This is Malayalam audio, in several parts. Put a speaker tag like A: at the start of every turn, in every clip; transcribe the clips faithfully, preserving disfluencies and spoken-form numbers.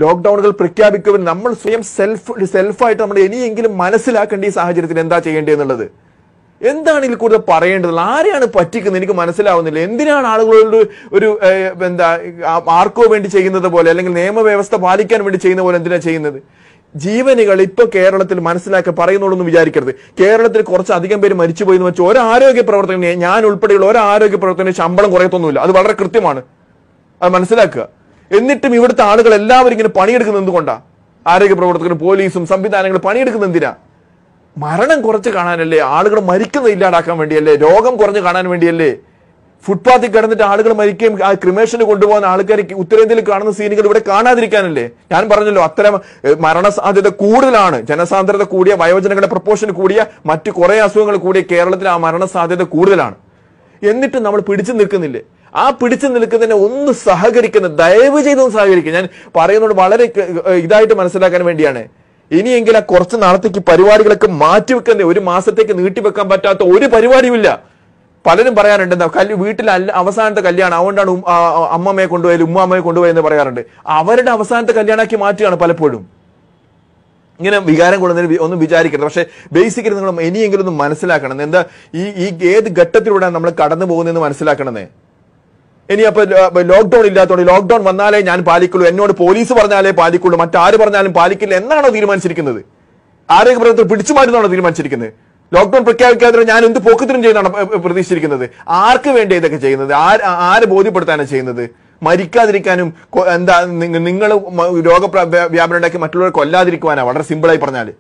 A: ലോക്ക്ഡൌണുകൾ പ്രഖ്യാപിക്കുമ്പോൾ നമ്മൾ സ്വയം സെൽഫ് സെൽഫായിട്ട് നമ്മൾ ഇനിയെങ്കിലും മനസ്സിലാക്കേണ്ട ഈ സാഹചര്യത്തിൽ എന്താ ചെയ്യേണ്ടതെന്നുള്ളത്. എന്താണ് ഇതിൽ കൂടുതൽ പറയേണ്ടത്? ആരെയാണ് പറ്റിക്കുന്നത്? എനിക്ക് മനസ്സിലാവുന്നില്ല. എന്തിനാണ് ആളുകളോട് ഒരു എന്താ ആർക്കോ വേണ്ടി ചെയ്യുന്നത് പോലെ, അല്ലെങ്കിൽ നിയമവ്യവസ്ഥ പാലിക്കാൻ വേണ്ടി ചെയ്യുന്ന പോലെ എന്തിനാ ചെയ്യുന്നത്? ജീവനുകൾ ഇപ്പൊ കേരളത്തിൽ മനസ്സിലാക്കി പറയുന്നുള്ളൂ വിചാരിക്കരുത്. കേരളത്തിൽ കുറച്ചധികം പേര് മരിച്ചുപോയി എന്ന് വെച്ചാൽ ഒരു ആരോഗ്യ പ്രവർത്തകനെ, ഞാൻ ഉൾപ്പെടെയുള്ള ഒരു ആരോഗ്യ പ്രവർത്തകന് ശമ്പളം കുറയത്തൊന്നുമില്ല. അത് വളരെ കൃത്യമാണ്, അത് മനസ്സിലാക്കുക. എന്നിട്ടും ഇവിടുത്തെ ആളുകൾ എല്ലാവരും ഇങ്ങനെ പണിയെടുക്കുന്നത് എന്തുകൊണ്ടാണ്? ആരോഗ്യ പ്രവർത്തകരും പോലീസും സംവിധാനങ്ങളും പണിയെടുക്കുന്നത് എന്തിനാ? മരണം കുറച്ച് കാണാനല്ലേ? ആളുകൾ മരിക്കുന്നത് ഇല്ലാതാക്കാൻ വേണ്ടിയല്ലേ? രോഗം കുറഞ്ഞ് കാണാൻ വേണ്ടിയല്ലേ? ഫുട്പാത്തിൽ കിടന്നിട്ട് ആളുകൾ മരിക്കുകയും ആ ക്രിമേഷന് കൊണ്ടുപോകുന്ന ആൾക്കാർ ഉത്തരേന്ത്യയിൽ കാണുന്ന സീനുകൾ ഇവിടെ കാണാതിരിക്കാനല്ലേ? ഞാൻ പറഞ്ഞല്ലോ, അത്തരം മരണസാധ്യത കൂടുതലാണ്. ജനസാന്ദ്രത കൂടിയ, വയോജനങ്ങളുടെ പ്രപ്പോർഷൻ കൂടിയ, മറ്റു കുറെ അസുഖങ്ങൾ കൂടിയ കേരളത്തിൽ ആ മരണസാധ്യത കൂടുതലാണ്. എന്നിട്ട് നമ്മൾ പിടിച്ചു നിൽക്കുന്നില്ലേ? ആ പിടിച്ചു നിൽക്കുന്നതിനെ ഒന്ന് സഹകരിക്കുന്ന, ദയവ് ചെയ്തൊന്ന് സഹകരിക്കുക. ഞാൻ പറയുന്നത് വളരെ ഇതായിട്ട് മനസ്സിലാക്കാൻ വേണ്ടിയാണ്. ഇനിയെങ്കിലും ആ കുറച്ച് നാളത്തേക്ക് പരിപാടികളൊക്കെ മാറ്റിവെക്കുന്ന, ഒരു മാസത്തേക്ക് നീട്ടിവെക്കാൻ പറ്റാത്ത ഒരു പരിപാടിയുമില്ല. പലരും പറയാറുണ്ട്, എന്താ കല്ല് വീട്ടിൽ അല്ല അവസാനത്തെ കല്യാണം, അതുകൊണ്ടാണ് അമ്മമ്മയെ കൊണ്ടുപോയാലും ഉമ്മാമ്മയെ കൊണ്ടുപോയെന്ന് പറയാറുണ്ട്. അവരുടെ അവസാനത്തെ കല്യാണമാക്കി മാറ്റുകയാണ് പലപ്പോഴും. ഇങ്ങനെ വികാരം കൊള്ളുന്നതിന് ഒന്നും വിചാരിക്കരുത്. പക്ഷെ ബേസിക്കലി നിങ്ങൾ ഇനിയെങ്കിലും ഒന്ന് മനസ്സിലാക്കണം, എന്താ ഈ ഈ ഏത് ഘട്ടത്തിലൂടെയാണ് നമ്മൾ കടന്നു പോകുന്നതെന്ന് മനസ്സിലാക്കണമെന്നേ. ഇനി അപ്പൊ ലോക്ക്ഡൌൺ ഇല്ലാത്തതുകൊണ്ട് ലോക്ക്ഡൌൺ വന്നാലേ ഞാൻ പാലിക്കുള്ളൂ, എന്നോട് പോലീസ് പറഞ്ഞാലേ പാലിക്കുള്ളൂ, മറ്റാര് പറഞ്ഞാലും പാലിക്കില്ല എന്നാണോ തീരുമാനിച്ചിരിക്കുന്നത്? ആരോഗ്യ പ്രവർത്തകർ പിടിച്ചു മാറ്റുന്നതാണോ തീരുമാനിച്ചിരിക്കുന്നത്? ലോക്ക്ഡൌൺ പ്രഖ്യാപിക്കാതെ ഞാൻ എന്ത് പോക്കത്തിനും ചെയ്യുന്നതാണ് പ്രതീക്ഷിച്ചിരിക്കുന്നത്? ആർക്ക് വേണ്ടി ഇതൊക്കെ ചെയ്യുന്നത്? ആര് ബോധ്യപ്പെടുത്താനാണ് ചെയ്യുന്നത്? മരിക്കാതിരിക്കാനും എന്താ നിങ്ങൾ രോഗ വ്യാപനം ഉണ്ടാക്കി മറ്റുള്ളവരെ കൊല്ലാതിരിക്കുവാനാണ്, വളരെ സിമ്പിളായി പറഞ്ഞാല്.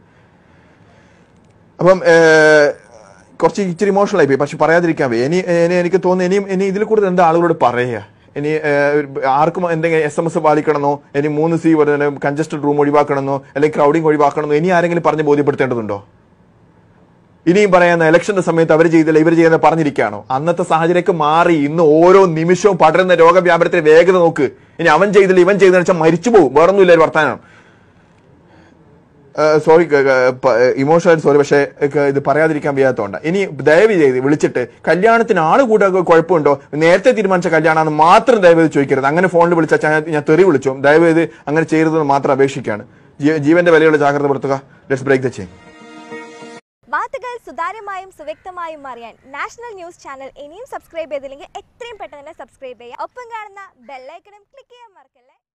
A: അപ്പം കുറച്ച് ഇച്ചിരി ഇമോഷണൽ ആയി പോയി, പക്ഷെ പറയാതിരിക്കാൻ വയ്യ. ഇനി എനിക്ക് തോന്നുന്നു ഇനിയും ഇനി ഇതിൽ കൂടുതൽ എന്താ ആളുകളോട് പറയുക? ഇനി ആർക്കും എന്തെങ്കിലും എസ് എം എസ് പാലിക്കണമെന്നോ, ഇനി മൂന്ന് സി പോലെ കൺജസ്റ്റഡ് റൂം ഒഴിവാക്കണമെന്നോ, അല്ലെങ്കിൽ ക്രൗഡിങ് ഒഴിവാക്കണമെന്നോ ഇനി ആരെങ്കിലും പറഞ്ഞ് ബോധ്യപ്പെടുത്തേണ്ടതുണ്ടോ? ഇനിയും പറയുന്ന ഇലക്ഷന്റെ സമയത്ത് അവർ ചെയ്തില്ല ഇവർ ചെയ്യുന്ന പറഞ്ഞിരിക്കുകയാണോ? അന്നത്തെ സാഹചര്യമൊക്കെ മാറി. ഇന്ന് ഓരോ നിമിഷവും പടരുന്ന രോഗവ്യാപനത്തിന്റെ വേഗത നോക്ക്. ഇനി അവൻ ചെയ്തില്ല ഇവൻ ചെയ്തെന്ന് വെച്ചാൽ മരിച്ചു പോകും, വേറൊന്നുമില്ല ഒരു വർത്താനം. സോറി, ഇമോഷണൽ സോറി, പക്ഷേ ഇത് പറയാതിരിക്കാൻ വയ്യാത്തതുകൊണ്ട് ഇനി ദയവ് ചെയ്ത് വിളിച്ചിട്ട് കല്യാണത്തിന് ആള് കൂടെ കുഴപ്പമുണ്ടോ, നേരത്തെ തീരുമാനിച്ച കല്യാണമെന്ന് മാത്രം ദയവ് ചോദിക്കരുത്. അങ്ങനെ ഫോണിൽ വിളിച്ചാൽ ഞാൻ തെറി വിളിച്ചു. ദയവ് ചെയ്ത് അങ്ങനെ ചെയ്യരുതെന്ന് മാത്രം അപേക്ഷിക്കുകയാണ്. ജീവന്റെ വിലയുള്ള ജാഗ്രത പുറത്തുക. Let's break the chain.
B: വാർത്തകൾ സുതാര്യമായും സുവ്യക്തമായും അറിയാൻ നാഷണൽ ന്യൂസ് ചാനൽ ഇനിയും സബ്സ്ക്രൈബ് ചെയ്തില്ലെങ്കിൽ എത്രയും പെട്ടെന്ന് തന്നെ സബ്സ്ക്രൈബ് ചെയ്യുക. ഒപ്പം കാണുന്ന ബെല്ലൈക്കണും ക്ലിക്ക് ചെയ്യാൻ മറക്കല്ലേ.